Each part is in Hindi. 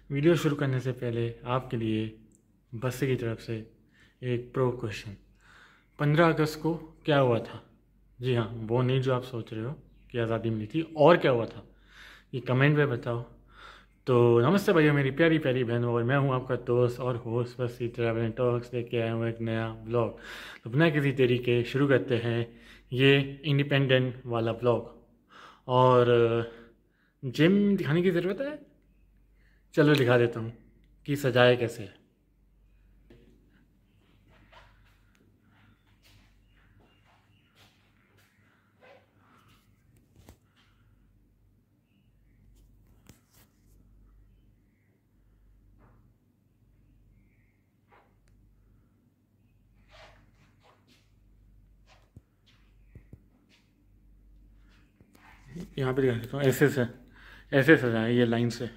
वीडियो शुरू करने से पहले आपके लिए बस्सी की तरफ से एक प्रो क्वेश्चन। 15 अगस्त को क्या हुआ था? जी हाँ, वो नहीं जो आप सोच रहे हो कि आज़ादी मिली थी, और क्या हुआ था ये कमेंट में बताओ। तो नमस्ते भैया, मेरी प्यारी प्यारी बहनों, और मैं हूँ आपका दोस्त और host Bassi travel and talks लेके आया हूँ एक नया ब्लॉग। तो बिना किसी देरी के शुरू करते हैं ये इंडिपेंडेंट वाला ब्लॉग। और जिम दिखाने की ज़रूरत है? चलो दिखा देता हूँ कि सजाए कैसे है। यहाँ पे दिखा देता हूँ, ऐसे से ऐसे सजाए ये लाइन से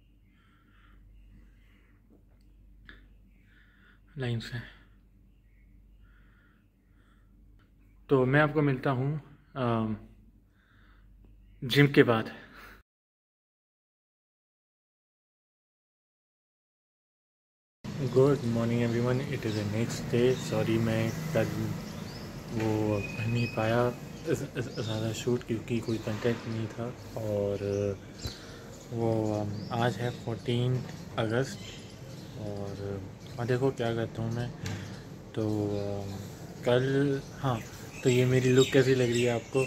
लाइन से। तो मैं आपको मिलता हूँ जिम के बाद। Good morning everyone, it is the next day. Sorry मैं कल वो कर नहीं पाया ज़्यादा शूट, क्योंकि कोई कंटेंट नहीं था। और वो आज है 14 अगस्त, और देखो क्या करता हूँ मैं। तो कल, हाँ, तो ये मेरी लुक कैसी लग रही है आपको?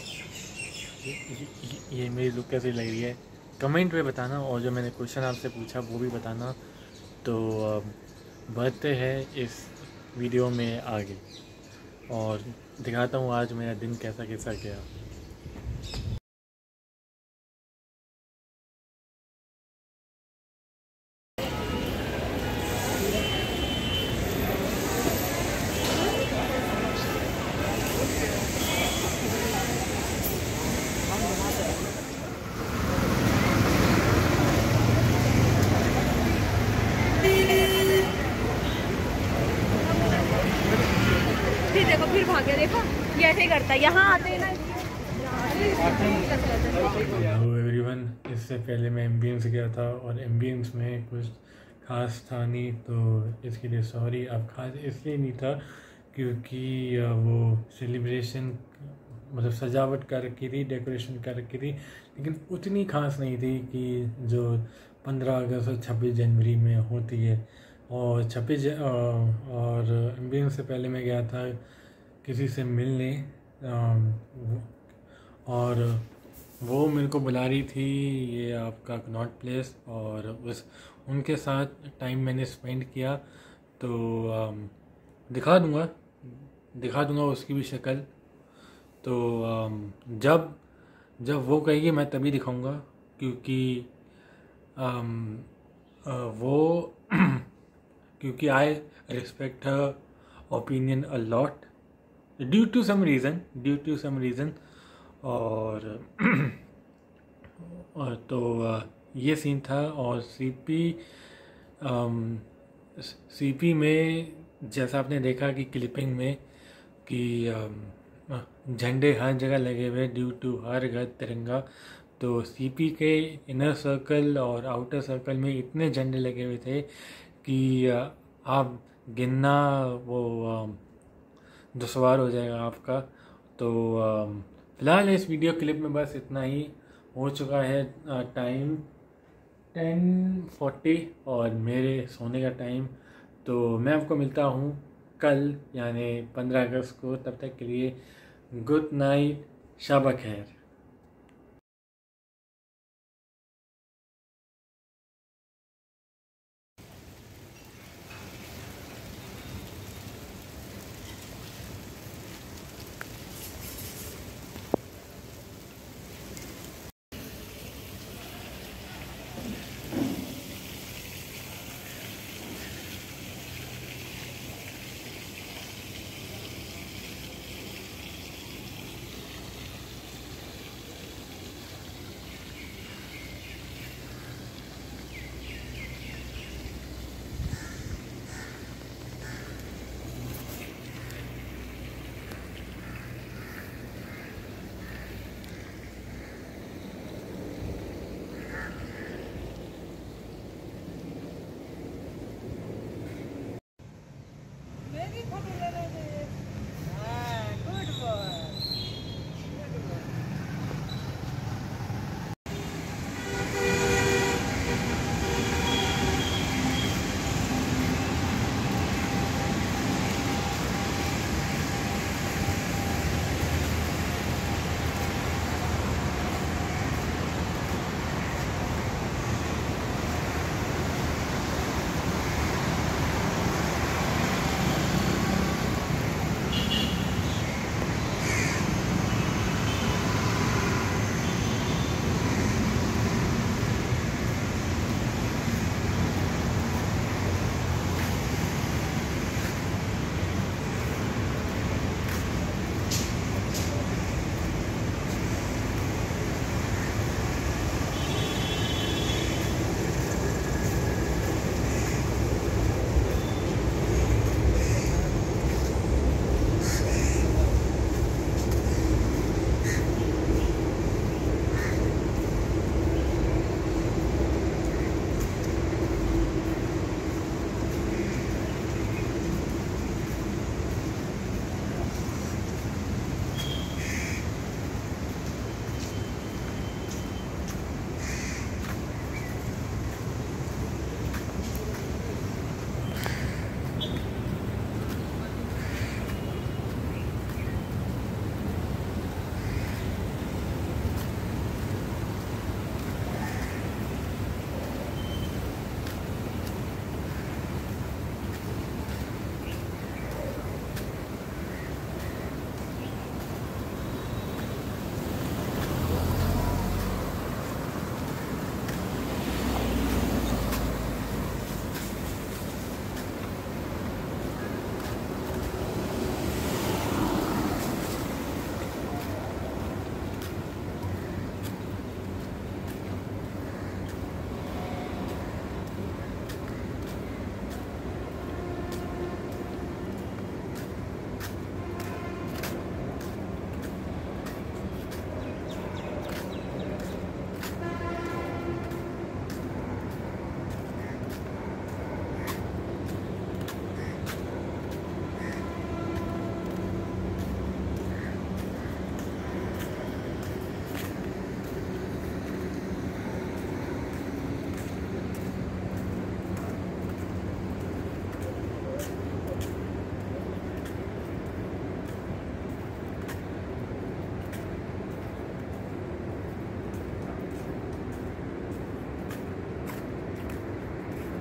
ये मेरी लुक कैसी लग रही है कमेंट में बताना, और जो मैंने क्वेश्चन आपसे पूछा वो भी बताना। तो बढ़ते हैं इस वीडियो में आगे, और दिखाता हूँ आज मेरा दिन कैसा कैसा गया। फिर देखो, फिर भागे, देखो ये ऐसे ही करता है, यहाँ आते हैं ना। हेलो एवरीवन, इससे पहले मैं एम्बियंस गया था, और एम्बियंस में कुछ खास था नहीं, तो इसके लिए सॉरी। अब खास इसलिए नहीं था क्योंकि वो सेलिब्रेशन, मतलब सजावट कर रखी थी, डेकोरेशन कर रखी थी, लेकिन उतनी खास नहीं थी कि जो 15 अगस्त और 26 जनवरी में होती है। और और एम्बियंस से पहले मैं गया था किसी से मिलने, और वो मेरे को बुला रही थी, ये आपका कनॉट प्लेस, और उस उनके साथ टाइम मैंने स्पेंड किया। तो दिखा दूंगा उसकी भी शक्ल। तो जब जब वो कहेगी मैं तभी दिखाऊंगा, क्योंकि अम, वो क्योंकि I respect her opinion a lot due to some reason. और तो ये सीन था। और सीपी में जैसा आपने देखा कि क्लिपिंग में कि झंडे हर जगह लगे हुए ड्यू टू हर घर तिरंगा। तो सीपी के इनर सर्कल और आउटर सर्कल में इतने झंडे लगे हुए थे कि आप गिनना वो दुश्वार हो जाएगा आपका। तो फ़िलहाल इस वीडियो क्लिप में बस इतना ही। हो चुका है टाइम 10:40 और मेरे सोने का टाइम। तो मैं आपको मिलता हूँ कल, यानी 15 अगस्त को। तब तक के लिए गुड नाइट, शब खैर।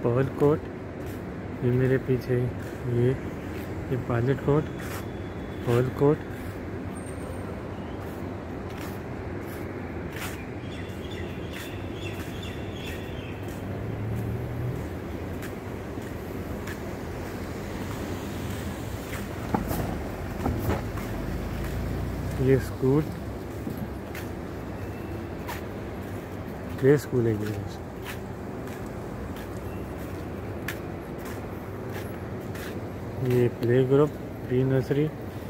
पर्ल कोर्ट, ये मेरे पीछे ये पायलट कोर्ट, पर्ल कोर्ट। ये स्कूल, प्ले स्कूल है ये। ये play group, pre nursery,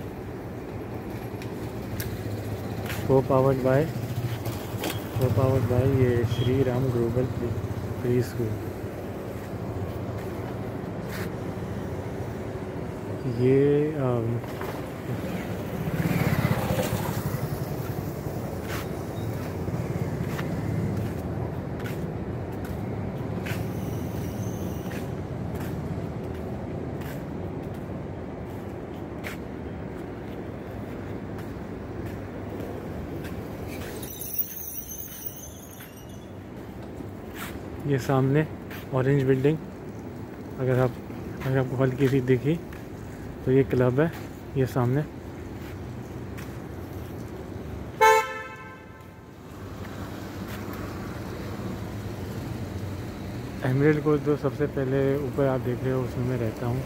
co powered by ये Shri Ram global pre school. ये ये सामने ऑरेंज बिल्डिंग, अगर आपको हल्की सी दिखी तो ये क्लब है ये सामने। एमरेल्ड कोस्ट जो सबसे पहले ऊपर आप देख रहे हो उसमें मैं रहता हूँ।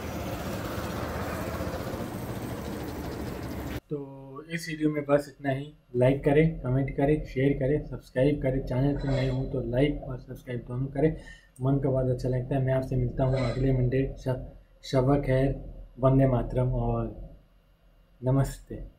तो इस वीडियो में बस इतना ही। लाइक करें, कमेंट करें, शेयर करें, सब्सक्राइब करें। चैनल पे नए हो तो लाइक और सब्सक्राइब दोनों करें। मन का बहुत अच्छा लगता है। मैं आपसे मिलता हूँ अगले मंडे। शब खैर, वंदे मातरम और नमस्ते।